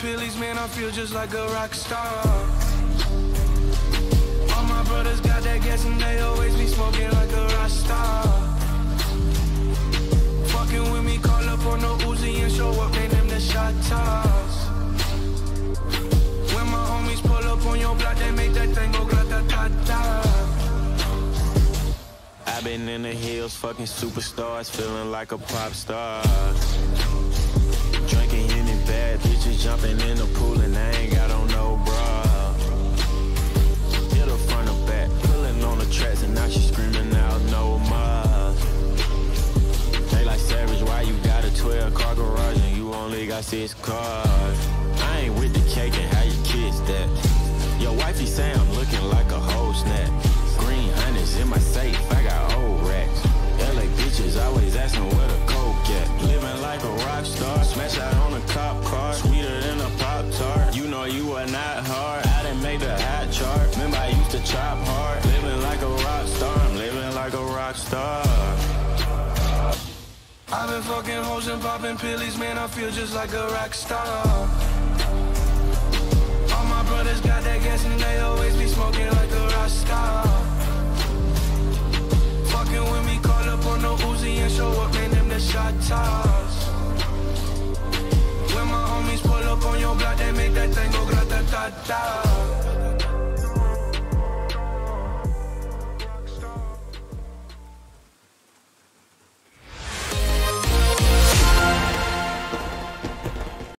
pillies, man, I feel just like a rock star. All my brothers got that gas and they always be smoking like a Rockstar. Fucking with me, call up on the Uzi and show up, name them the shot toss. When my homies pull up on your block, they make that thing go grata-ta-ta. I've been in the hills, fucking superstars, feeling like a pop star. Drinking any bad bitches, jumping in the pool and I ain't got on no bra. Hit her front or back, pulling on the tracks and now she screaming out no more. They like Savage, why you got a 12-car garage and you only got 6 cars? I ain't with the cake and how you kiss that. Your wifey say I'm looking like a whole snap. Green honey's in my safe, I got old racks. LA bitches always asking where the coke at. Living like a rock star, smash out on a cop car, sweeter than a Pop-Tart. You know you are not hard, I done made the hot chart. Remember I used to chop hard. Living like a rock star, I'm living like a rock star. I've been fucking hoes and popping pillies, man, I feel just like a rock star. All my brothers got that gas and they always be smoking like a Rockstar. Fucking with me, call up on the Uzi and show up, man, them the shot toss. When my homies pull up on your block, they make that thing go grata-ta-ta.